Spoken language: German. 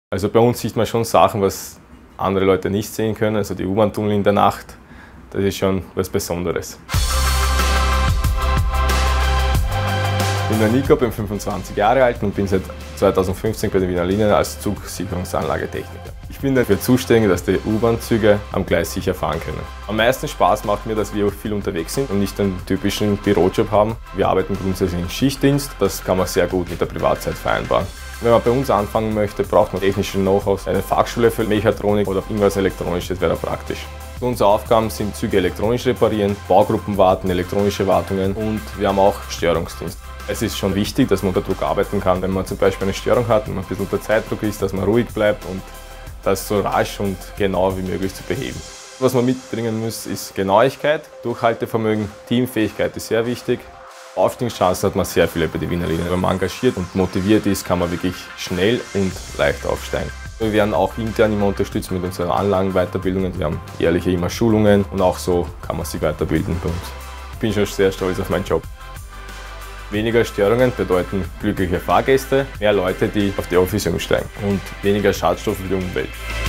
Also bei uns sieht man schon Sachen, was andere Leute nicht sehen können. Also die U-Bahn-Tunnel in der Nacht, das ist schon was Besonderes. Ich bin der Nico, bin 25 Jahre alt und bin seit 2015 bei den Wiener Linien als Zugsicherungsanlagetechniker. Ich bin dafür zuständig, dass die U-Bahn-Züge am Gleis sicher fahren können. Am meisten Spaß macht mir, dass wir viel unterwegs sind und nicht einen typischen Bürojob haben. Wir arbeiten grundsätzlich im Schichtdienst, das kann man sehr gut mit der Privatzeit vereinbaren. Wenn man bei uns anfangen möchte, braucht man technische Know-how, eine Fachschule für Mechatronik oder irgendwas Elektronisches wäre praktisch. Unsere Aufgaben sind Züge elektronisch reparieren, Baugruppen warten, elektronische Wartungen und wir haben auch Störungsdienst. Es ist schon wichtig, dass man unter Druck arbeiten kann, wenn man zum Beispiel eine Störung hat und man ein bisschen unter Zeitdruck ist, dass man ruhig bleibt und das so rasch und genau wie möglich zu beheben. Was man mitbringen muss, ist Genauigkeit, Durchhaltevermögen, Teamfähigkeit ist sehr wichtig. Aufstiegschancen hat man sehr viele bei den Wiener Linien. Wenn man engagiert und motiviert ist, kann man wirklich schnell und leicht aufsteigen. Wir werden auch intern immer unterstützt mit unseren Anlagenweiterbildungen. Wir haben jährliche immer Schulungen und auch so kann man sich weiterbilden bei uns. Ich bin schon sehr stolz auf meinen Job. Weniger Störungen bedeuten glückliche Fahrgäste, mehr Leute, die auf die Öffis umsteigen und weniger Schadstoffe für die Umwelt.